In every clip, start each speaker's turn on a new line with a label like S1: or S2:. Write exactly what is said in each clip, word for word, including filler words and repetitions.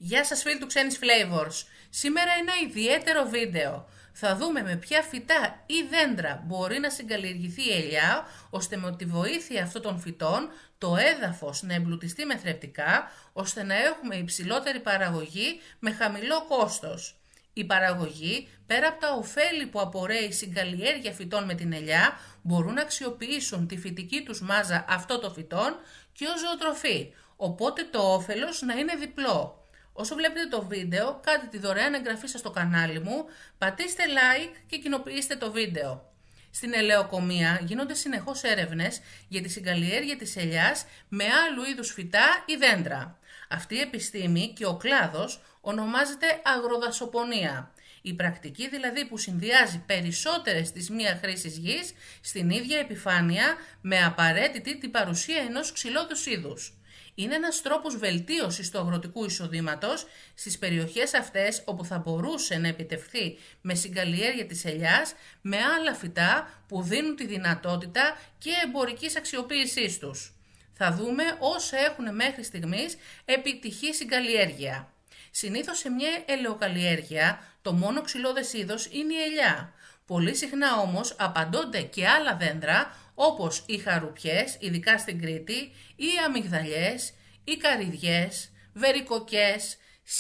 S1: Γεια σας φίλοι του Ξένης Flavors. Σήμερα ένα ιδιαίτερο βίντεο. Θα δούμε με ποια φυτά ή δέντρα μπορεί να συγκαλλιεργηθεί η ελιά, ώστε με τη βοήθεια αυτών των φυτών το έδαφος να εμπλουτιστεί με θρεπτικά, ώστε να έχουμε υψηλότερη παραγωγή με χαμηλό κόστος. Η παραγωγή, πέρα από τα ωφέλη που απορρέει η συγκαλλιέργεια φυτών με την ελιά, μπορούν να αξιοποιήσουν τη φυτική τους μάζα αυτών των φυτών και ως ζωοτροφή, οπότε το όφελος να είναι διπλό. Όσο βλέπετε το βίντεο, κάντε τη δωρεάν εγγραφή σας στο κανάλι μου, πατήστε like και κοινοποιήστε το βίντεο. Στην ελαιοκομεία γίνονται συνεχώς έρευνες για τη συγκαλλιέργεια της ελιάς με άλλου είδους φυτά ή δέντρα. Αυτή η επιστήμη και ο κλάδος ονομάζεται αγροδασοπονία. Η πρακτική δηλαδή που συνδυάζει περισσότερες της μία χρήσης γης στην ίδια επιφάνεια με απαραίτητη την παρουσία ενός ξυλώδους είδους. Είναι ένας τρόπος βελτίωσης του αγροτικού εισοδήματος στις περιοχές αυτές όπου θα μπορούσε να επιτευχθεί με συγκαλλιέργεια της ελιάς με άλλα φυτά που δίνουν τη δυνατότητα και εμπορικής αξιοποίησής τους. Θα δούμε όσα έχουν μέχρι στιγμής επιτυχή συγκαλλιέργεια. Συνήθως σε μια ελαιοκαλλιέργεια το μόνο ξυλώδες είδος είναι η ελιά. Πολύ συχνά όμως απαντώνται και άλλα δέντρα όπως οι χαρουπιές, ειδικά στην Κρήτη, οι αμυγδαλιές, οι καρυδιές, βερικοκές,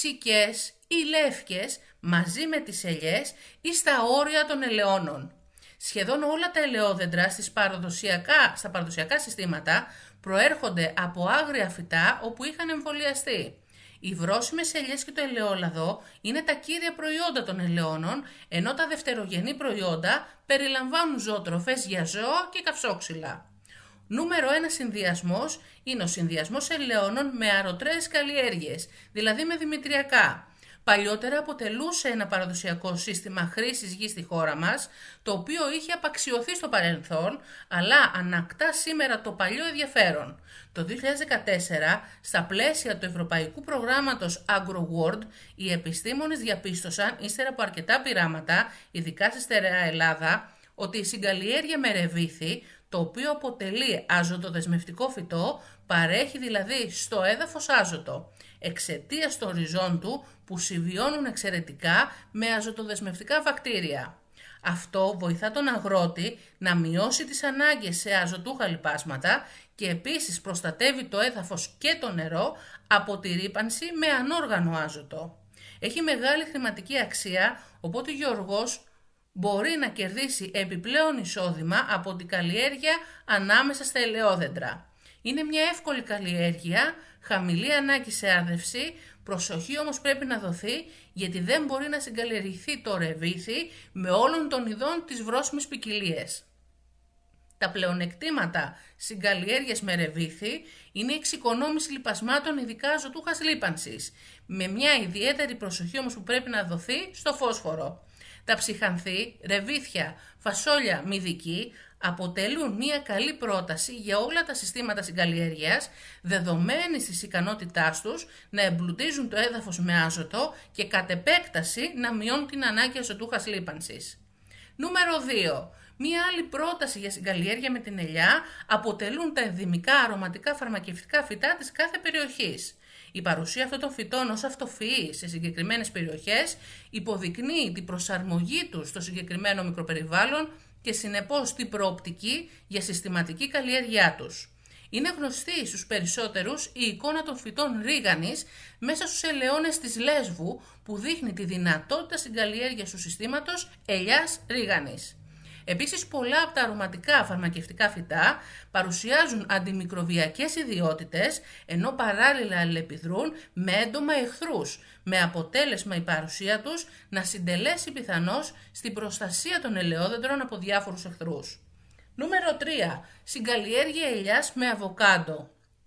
S1: σικές ή λεύκες μαζί με τις ελιές ή στα όρια των ελαιώνων. Σχεδόν όλα τα ελαιόδεντρα στις παραδοσιακά, στα παραδοσιακά συστήματα προέρχονται από άγρια φυτά όπου είχαν εμβολιαστεί. Οι βρώσιμες ελιές και το ελαιόλαδο είναι τα κύρια προϊόντα των ελαιώνων, ενώ τα δευτερογενή προϊόντα περιλαμβάνουν ζωοτροφές για ζώα και καυσόξυλα. Νούμερο ένα συνδυασμός είναι ο συνδυασμός ελαιώνων με αρωτρέες καλλιέργειες, δηλαδή με δημητριακά. Παλιότερα αποτελούσε ένα παραδοσιακό σύστημα χρήσης γης στη χώρα μας, το οποίο είχε απαξιωθεί στο παρελθόν, αλλά ανακτά σήμερα το παλιό ενδιαφέρον. Το δύο χιλιάδες δεκατέσσερα, στα πλαίσια του Ευρωπαϊκού Προγράμματος AgroWorld, οι επιστήμονες διαπίστωσαν, ύστερα από αρκετά πειράματα, ειδικά στη στερεά Ελλάδα, ότι η συγκαλλιέργεια με ρεβίθι, το οποίο αποτελεί αζωτοδεσμευτικό φυτό, παρέχει δηλαδή στο έδαφος άζωτο, εξαιτίας των ριζών του που συμβιώνουν εξαιρετικά με αζωτοδεσμευτικά βακτήρια. Αυτό βοηθά τον αγρότη να μειώσει τις ανάγκες σε αζωτούχα λιπάσματα και επίσης προστατεύει το έδαφος και το νερό από τη ρύπανση με ανόργανο άζωτο. Έχει μεγάλη χρηματική αξία, οπότε ο γεωργός μπορεί να κερδίσει επιπλέον εισόδημα από την καλλιέργεια ανάμεσα στα ελαιόδεντρα. Είναι μια εύκολη καλλιέργεια, χαμηλή ανάγκη σε άρδευση, προσοχή όμως πρέπει να δοθεί γιατί δεν μπορεί να συγκαλλιεργηθεί το ρεβίθι με όλων των ειδών της βρώσιμης ποικιλίας. Τα πλεονεκτήματα συγκαλλιέργειας με ρεβίθι είναι η εξοικονόμηση λιπασμάτων, ειδικά αζωτούχας λίπανσης, με μια ιδιαίτερη προσοχή όμως που πρέπει να δοθεί στο φόσφορο. Τα ψυχανθή, ρεβίθια, φασόλια, μυδική αποτελούν μια καλή πρόταση για όλα τα συστήματα συγκαλλιέργειας, δεδομένης της ικανότητάς τους να εμπλουτίζουν το έδαφος με άζωτο και κατ' επέκταση να μειώνουν την ανάγκη αζωτούχας λίπανσης. Νούμερο δύο. Μία άλλη πρόταση για συγκαλλιέργεια με την ελιά αποτελούν τα ενδυμικά αρωματικά φαρμακευτικά φυτά της κάθε περιοχής. Η παρουσία αυτών των φυτών ως αυτοφυή σε συγκεκριμένες περιοχές υποδεικνύει την προσαρμογή τους στο συγκεκριμένο μικροπεριβάλλον και συνεπώς την προοπτική για συστηματική καλλιέργειά τους. Είναι γνωστή στους περισσότερους η εικόνα των φυτών ρίγανης μέσα στους ελαιώνες της Λέσβου που δείχνει τη δυνατότητα συγκαλλιέργειας του συστήματος ελιάς ρίγανης. Επίσης, πολλά από τα αρωματικά φαρμακευτικά φυτά παρουσιάζουν αντιμικροβιακές ιδιότητες, ενώ παράλληλα αλληλεπιδρούν με έντομα εχθρούς, με αποτέλεσμα η παρουσία τους να συντελέσει πιθανώς στην προστασία των ελαιόδεντρων από διάφορους εχθρούς. Νούμερο τρία. Συγκαλλιέργεια ελιάς με αβοκάντο.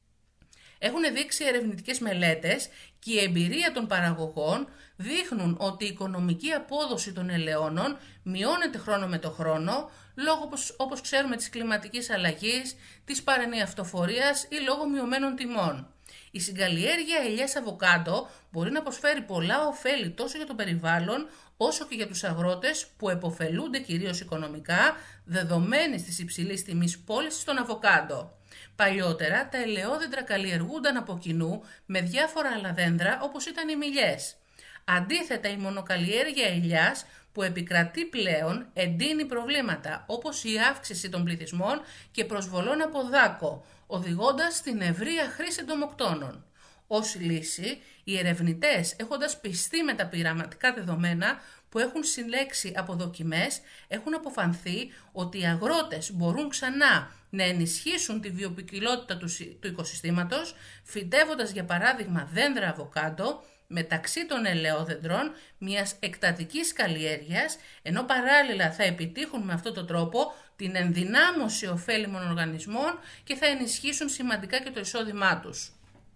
S1: Έχουν δείξει ερευνητικές μελέτες και η εμπειρία των παραγωγών δείχνουν ότι η οικονομική απόδοση των ελαιώνων μειώνεται χρόνο με το χρόνο λόγω, όπως ξέρουμε, της κλιματικής αλλαγής, της παρενιαυτοφορίας ή λόγω μειωμένων τιμών. Η συγκαλλιέργεια ελιάς αβοκάντο μπορεί να προσφέρει πολλά ωφέλη τόσο για το περιβάλλον όσο και για τους αγρότες που επωφελούνται κυρίως οικονομικά δεδομένης της υψηλής τιμής πώλησης των αβοκάντο. Παλιότερα τα ελαιόδεντρα καλλιεργούνταν από κοινού με διάφορα άλλα δέντρα όπως ήταν οι μυλιές. Αντίθετα, η μονοκαλλιέργεια ελιάς που επικρατεί πλέον εντείνει προβλήματα όπως η αύξηση των πληθυσμών και προσβολών από δάκο, οδηγώντας στην ευρεία χρήση εντομοκτώνων. Ως λύση, οι ερευνητές, έχοντας πιστεί με τα πειραματικά δεδομένα που έχουν συλλέξει από δοκιμές, έχουν αποφανθεί ότι οι αγρότες μπορούν ξανά να ενισχύσουν τη βιοποικιλότητα του οικοσυστήματος, φυτεύοντας για παράδειγμα δέντρα αβοκάντο μεταξύ των ελαιόδεντρων μιας εκτατικής καλλιέργειας, ενώ παράλληλα θα επιτύχουν με αυτόν τον τρόπο την ενδυνάμωση ωφέλιμων οργανισμών και θα ενισχύσουν σημαντικά και το εισόδημά τους.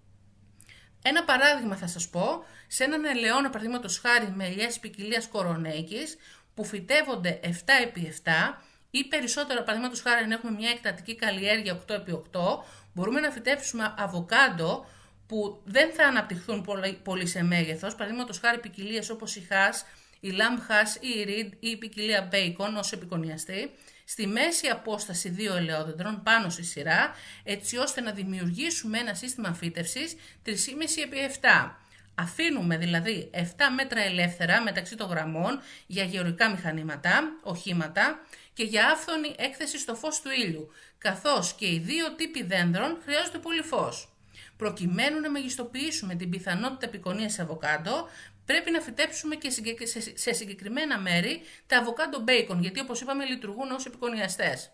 S1: Ένα παράδειγμα θα σας πω, σε έναν ελαιόνα παραδείγματος χάρη με ελιές ποικιλίας κορονέικης που φυτεύονται επτά επί επτά ή περισσότερα παραδείγματος χάρη αν έχουμε μια εκτατική καλλιέργεια οκτώ επί οκτώ, μπορούμε να φυτέψουμε αβοκάντο που δεν θα αναπτυχθούν πολύ σε μέγεθος, παραδείγματος χάρη ποικιλίες όπως η Hass, η Lamb Hass ή η Reed ή η ποικιλία Bacon ως επικονιαστή, στη μέση απόσταση δύο ελαιόδεντρων πάνω στη σειρά, έτσι ώστε να δημιουργήσουμε ένα σύστημα φύτευσης τρία κόμμα πέντε επί επτά. Αφήνουμε δηλαδή επτά μέτρα ελεύθερα μεταξύ των γραμμών για γεωργικά μηχανήματα, οχήματα και για άφθονη έκθεση στο φως του ήλιου, καθώς και οι δύο τύποι δένδρων χρειάζονται πολύ φως. Προκειμένου να μεγιστοποιήσουμε την πιθανότητα επικονίας αβοκάντο, πρέπει να φυτέψουμε και σε συγκεκριμένα μέρη τα αβοκάντο μπέικον, γιατί όπως είπαμε λειτουργούν ως επικονιαστές.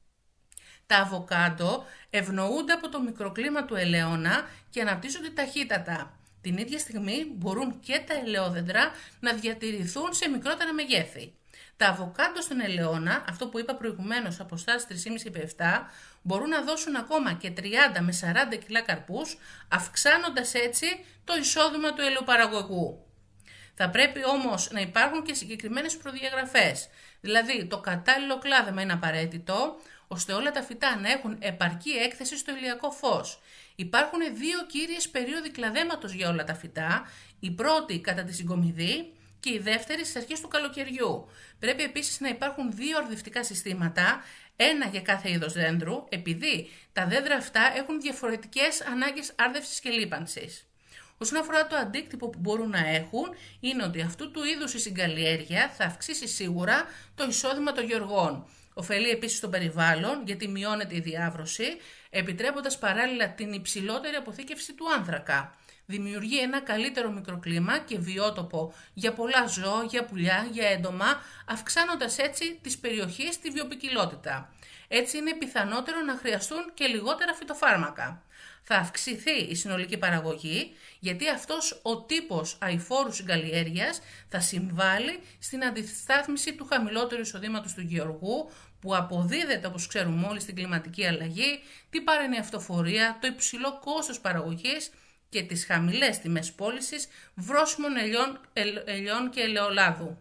S1: Τα αβοκάντο ευνοούνται από το μικροκλίμα του ελαιόνα και αναπτύσσονται ταχύτατα. Την ίδια στιγμή μπορούν και τα ελαιόδεντρα να διατηρηθούν σε μικρότερα μεγέθη. Τα αβοκάντο στον ελαιόνα, αυτό που είπα προηγουμένως, αποστάσεις τρία κόμμα πέντε επί επτά, μπορούν να δώσουν ακόμα και τριάντα με σαράντα κιλά καρπούς, αυξάνοντας έτσι το εισόδημα του ελαιοπαραγωγού. Θα πρέπει όμως να υπάρχουν και συγκεκριμένες προδιαγραφές, δηλαδή το κατάλληλο κλάδεμα είναι απαραίτητο, ώστε όλα τα φυτά να έχουν επαρκή έκθεση στο ηλιακό φως. Υπάρχουν δύο κύριες περίοδοι κλαδέματος για όλα τα φυτά, η πρώτη κατά τη συγκομιδή και η δεύτερη στις αρχές του καλοκαιριού. Πρέπει επίσης να υπάρχουν δύο αρδευτικά συστήματα, ένα για κάθε είδος δέντρου, επειδή τα δέντρα αυτά έχουν διαφορετικές ανάγκες άρδευσης και λίπανσης. Όσον αφορά το αντίκτυπο που μπορούν να έχουν, είναι ότι αυτού του είδους η συγκαλλιέργεια θα αυξήσει σίγουρα το εισόδημα των γεωργών. Ωφελεί επίσης το περιβάλλον, γιατί μειώνεται η διάβρωση, επιτρέποντας παράλληλα την υψηλότερη αποθήκευση του άνθρακα. Δημιουργεί ένα καλύτερο μικροκλίμα και βιότοπο για πολλά ζώα, για πουλιά, για έντομα, αυξάνοντας έτσι της περιοχής τη βιοποικιλότητα. Έτσι είναι πιθανότερο να χρειαστούν και λιγότερα φυτοφάρμακα. Θα αυξηθεί η συνολική παραγωγή, γιατί αυτός ο τύπος αειφόρου συγκαλλιέργειας θα συμβάλλει στην αντιστάθμιση του χαμηλότερου εισοδήματος του γεωργού, που αποδίδεται, όπως ξέρουμε όλοι, στην κλιματική αλλαγή, την παρενή αυτοφορία, το υψηλό κόστος παραγωγής και τις χαμηλές τιμές πώλησης βρώσιμων ελιών, ελ, ελιών και ελαιολάδου.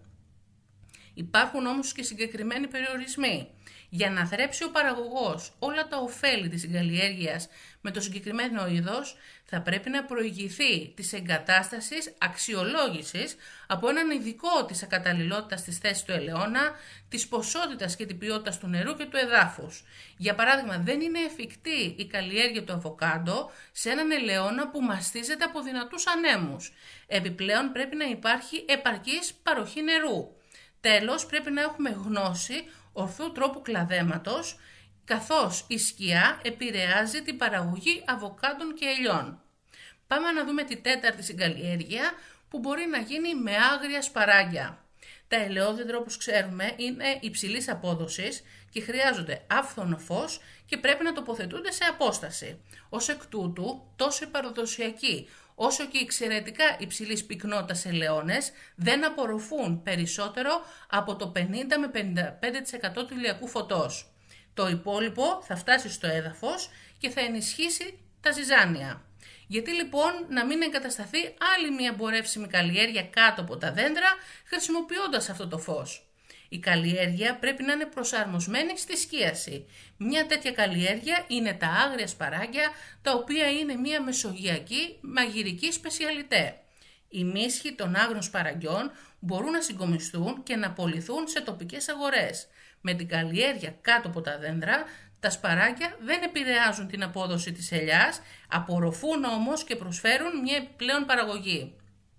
S1: Υπάρχουν όμως και συγκεκριμένοι περιορισμοί. Για να θρέψει ο παραγωγός όλα τα ωφέλη της συγκαλλιέργειας με το συγκεκριμένο είδος, θα πρέπει να προηγηθεί της εγκατάστασης αξιολόγησης από έναν ειδικό της ακαταλληλότητας της θέσης του ελαιόνα, της ποσότητας και της ποιότητας του νερού και του εδάφους. Για παράδειγμα, δεν είναι εφικτή η καλλιέργεια του αβοκάντο σε έναν ελαιόνα που μαστίζεται από δυνατούς ανέμους. Επιπλέον πρέπει να υπάρχει επαρκής παροχή νερού. Τέλος, πρέπει να έχουμε γνώση ορθού τρόπου κλαδέματος, καθώς η σκιά επηρεάζει την παραγωγή αβοκάντων και ελιών. Πάμε να δούμε τη τέταρτη συγκαλλιέργεια που μπορεί να γίνει με άγρια σπαράγγια. Τα ελαιόδεντρα, όπως ξέρουμε, είναι υψηλής απόδοσης και χρειάζονται άφθονο φως και πρέπει να τοποθετούνται σε απόσταση. Ως εκ τούτου, τόσο οι παραδοσιακοί όσο και οι εξαιρετικά υψηλής πυκνότητας ελαιώνες δεν απορροφούν περισσότερο από το πενήντα με πενήντα πέντε τοις εκατό του ηλιακού φωτός. Το υπόλοιπο θα φτάσει στο έδαφος και θα ενισχύσει τα ζυζάνια. Γιατί λοιπόν να μην εγκατασταθεί άλλη μια εμπορεύσιμη καλλιέργεια κάτω από τα δέντρα χρησιμοποιώντας αυτό το φως. Η καλλιέργεια πρέπει να είναι προσαρμοσμένη στη σκίαση. Μια τέτοια καλλιέργεια είναι τα άγρια σπαράγγια, τα οποία είναι μια μεσογειακή μαγειρική σπεσιαλιτέ. Οι μίσχοι των άγριων σπαραγγιών μπορούν να συγκομιστούν και να πωληθούν σε τοπικές αγορές. Με την καλλιέργεια κάτω από τα δέντρα, τα σπαράγγια δεν επηρεάζουν την απόδοση της ελιάς, απορροφούν όμως και προσφέρουν μια επιπλέον παραγωγή.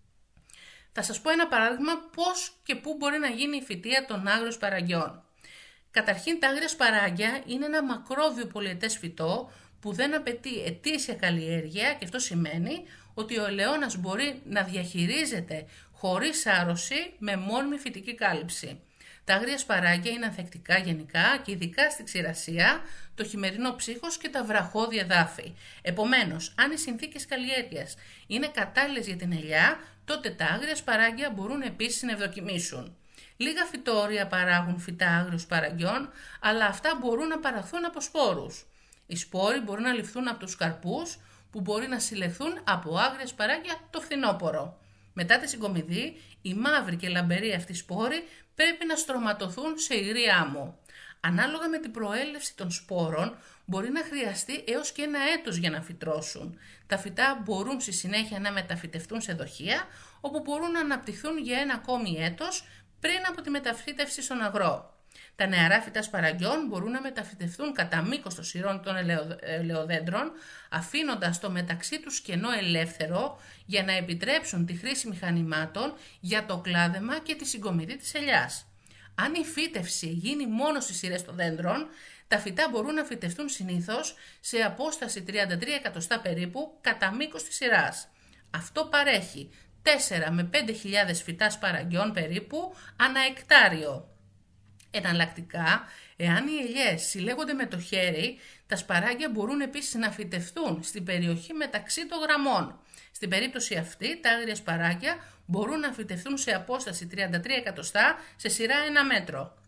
S1: Θα σας πω ένα παράδειγμα πώς και πού μπορεί να γίνει η φυτεία των άγριων σπαραγγιών. Καταρχήν, τα άγρια σπαράγγια είναι ένα μακρόβιο πολυετές φυτό που δεν απαιτεί ετήσια καλλιέργεια, και αυτό σημαίνει ότι ο ελαιώνας μπορεί να διαχειρίζεται χωρίς άρρωση με μόνιμη φυτική κάλυψη. Τα άγρια σπαράγγια είναι ανθεκτικά γενικά και ειδικά στη ξηρασία, το χειμερινό ψύχος και τα βραχώδια εδάφη. Επομένως, αν οι συνθήκες καλλιέργειας είναι κατάλληλες για την ελιά, τότε τα άγρια σπαράγγια μπορούν επίσης να ευδοκιμήσουν. Λίγα φυτόρια παράγουν φυτά άγριων σπαραγγιών, αλλά αυτά μπορούν να παραχθούν από σπόρους. Οι σπόροι μπορούν να ληφθούν από τους καρπούς, που μπορεί να συλλεχθούν από άγρια σπαράγγια το φθινόπωρο. Μετά τη συγκομιδή, οι μαύροι και λαμπεροί αυτοί σπόροι πρέπει να στρωματωθούν σε υγρή άμμο. Ανάλογα με την προέλευση των σπόρων, μπορεί να χρειαστεί έως και ένα έτος για να φυτρώσουν. Τα φυτά μπορούν στη συνέχεια να μεταφυτευτούν σε δοχεία, όπου μπορούν να αναπτυχθούν για ένα ακόμη έτος πριν από τη μεταφύτευση στον αγρό. Τα νεαρά φυτά σπαραγγιών μπορούν να μεταφυτευτούν κατά μήκος των σειρών των ελαιοδέντρων, αφήνοντας το μεταξύ τους κενό ελεύθερο για να επιτρέψουν τη χρήση μηχανημάτων για το κλάδεμα και τη συγκομιδή της ελιάς. Αν η φύτευση γίνει μόνο στις σειρές των δέντρων, τα φυτά μπορούν να φυτευτούν συνήθως σε απόσταση τριάντα τρία εκατοστά περίπου κατά μήκος της σειράς. Αυτό παρέχει τέσσερα με πέντε χιλιάδες φυτά σπαραγγιών περίπου ανά εκτάριο. Εναλλακτικά, εάν οι ελιές συλλέγονται με το χέρι, τα σπαράγγια μπορούν επίσης να φυτευτούν στην περιοχή μεταξύ των γραμμών. Στην περίπτωση αυτή, τα άγρια σπαράγγια μπορούν να φυτευτούν σε απόσταση τριάντα τρία εκατοστά σε σειρά ένα μέτρο.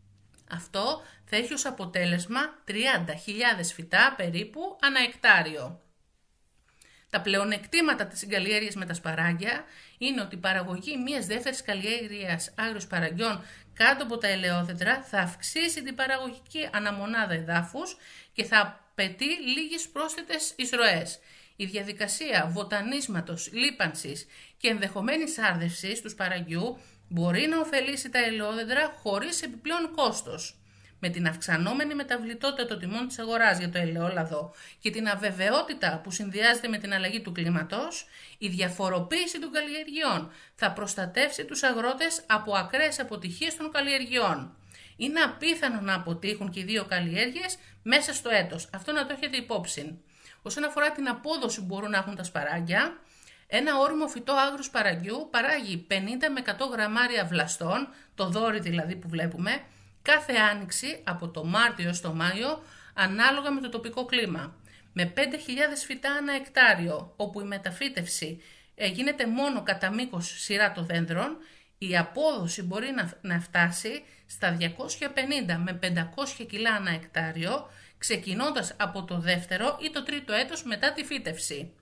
S1: Αυτό θα έχει ως αποτέλεσμα τριάντα χιλιάδες φυτά περίπου ανά εκτάριο. Τα πλεονεκτήματα της συγκαλλιέργειας με τα σπαράγγια είναι ότι η παραγωγή μιας δεύτερης καλλιέργειας άγριων σπαραγγιών κάτω από τα ελαιόδεντρα θα αυξήσει την παραγωγική αναμονάδα εδάφους και θα απαιτεί λίγες πρόσθετες εισρωές. Η διαδικασία βοτανίσματος, λίπανσης και ενδεχομένης άρδευσης του σπαραγγιού μπορεί να ωφελήσει τα ελαιόδεντρα χωρίς επιπλέον κόστος. Με την αυξανόμενη μεταβλητότητα των τιμών της αγοράς για το ελαιόλαδο και την αβεβαιότητα που συνδυάζεται με την αλλαγή του κλίματος, η διαφοροποίηση των καλλιεργειών θα προστατεύσει τους αγρότες από ακραίες αποτυχίες των καλλιεργειών. Είναι απίθανο να αποτύχουν και οι δύο καλλιέργειες μέσα στο έτος. Αυτό να το έχετε υπόψη. Όσον αφορά την απόδοση που μπορούν να έχουν τα σπαράγγια, ένα όριμο φυτό άγριου σπαραγγιού παράγει πενήντα με εκατό γραμμάρια βλαστών, το δόρυ δηλαδή που βλέπουμε, κάθε άνοιξη από το Μάρτιο έως το Μάιο, ανάλογα με το τοπικό κλίμα. Με πέντε χιλιάδες φυτά ανά εκτάριο, όπου η μεταφύτευση γίνεται μόνο κατά μήκος σειρά των δέντρων, η απόδοση μπορεί να, να φτάσει στα διακόσια πενήντα με πεντακόσια κιλά ανά εκτάριο, ξεκινώντας από το δεύτερο ή το τρίτο έτος μετά τη φύτευση.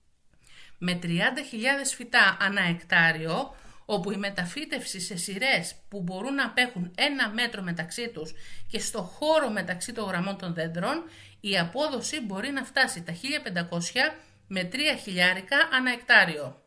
S1: Με τριάντα χιλιάδες φυτά ανά εκτάριο, όπου η μεταφύτευση σε σειρές που μπορούν να απέχουν ένα μέτρο μεταξύ τους και στο χώρο μεταξύ των γραμμών των δέντρων, η απόδοση μπορεί να φτάσει τα χίλια πεντακόσια με τρία χιλιάρικα ανά εκτάριο.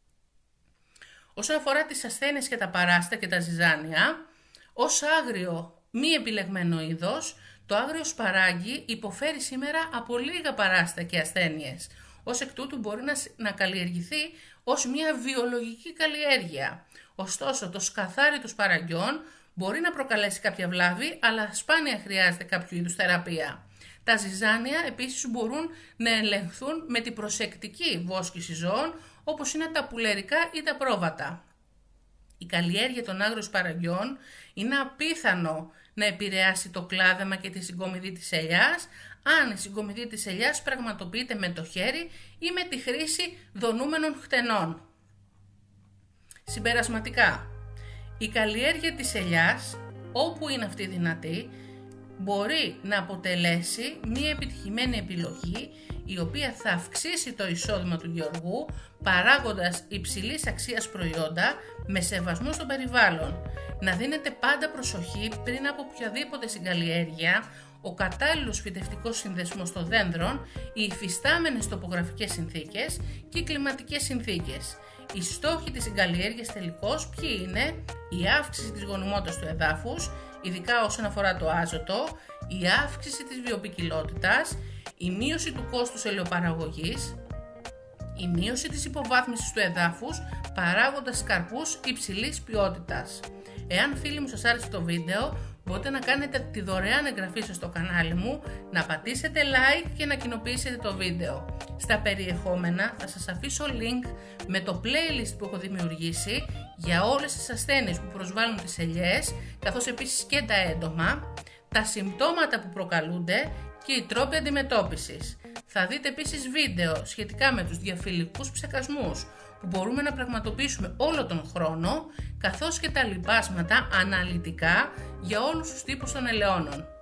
S1: Όσον αφορά τις ασθένειες και τα παράστα και τα ζυζάνια, ως άγριο μη επιλεγμένο είδος, το άγριο σπαράγγι υποφέρει σήμερα από λίγα παράστα και ασθένειες. Ως εκ τούτου μπορεί να, να καλλιεργηθεί ως μια βιολογική καλλιέργεια. Ωστόσο, το σκαθάρι των σπαραγγιών μπορεί να προκαλέσει κάποια βλάβη, αλλά σπάνια χρειάζεται κάποιο είδους θεραπεία. Τα ζυζάνια επίσης μπορούν να ελεγχθούν με την προσεκτική βόσκηση ζώων, όπως είναι τα πουλερικά ή τα πρόβατα. Η καλλιέργεια των άγριων σπαραγγιών είναι απίθανο να επηρεάσει το κλάδεμα και τη συγκομιδή της ελιάς, αν η συγκομιδή της ελιάς πραγματοποιείται με το χέρι ή με τη χρήση δονούμενων χτενών. Συμπερασματικά, η καλλιέργεια της ελιάς, όπου είναι αυτή δυνατή, μπορεί να αποτελέσει μια επιτυχημένη επιλογή η οποία θα αυξήσει το εισόδημα του γεωργού παράγοντας υψηλής αξίας προϊόντα με σεβασμό στο περιβάλλον. Να δίνετε πάντα προσοχή πριν από οποιαδήποτε συγκαλλιέργεια, ο κατάλληλος φυτευτικός συνδεσμός των δένδρων, οι υφιστάμενες τοπογραφικές συνθήκες και οι κλιματικές συνθήκες. Οι στόχοι της συγκαλλιέργειας τελικώς ποιοι είναι? Η αύξηση της γονιμότητας του εδάφους, ειδικά όσον αφορά το άζωτο, η αύξηση της βιοποικιλότητας, η μείωση του κόστους ελαιοπαραγωγής, η μείωση της υποβάθμισης του εδάφους παράγοντας καρπούς υψηλής ποιότητας. Εάν φίλοι μου σας άρεσε το βίντεο, μπορείτε να κάνετε τη δωρεάν εγγραφή σας στο κανάλι μου, να πατήσετε like και να κοινοποιήσετε το βίντεο. Στα περιεχόμενα θα σας αφήσω link με το playlist που έχω δημιουργήσει για όλες τις ασθένειες που προσβάλλουν τις ελιές, καθώς επίσης και τα έντομα, τα συμπτώματα που προκαλούνται και οι τρόποι αντιμετώπισης. Θα δείτε επίσης βίντεο σχετικά με τους διαφυλικούς ψεκασμούς που μπορούμε να πραγματοποιήσουμε όλο τον χρόνο, καθώς και τα λιπάσματα αναλυτικά για όλους τους τύπους των ελαιώνων.